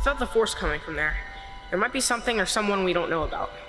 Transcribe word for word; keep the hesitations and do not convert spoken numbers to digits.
felt the force coming from there. There might be something or someone we don't know about.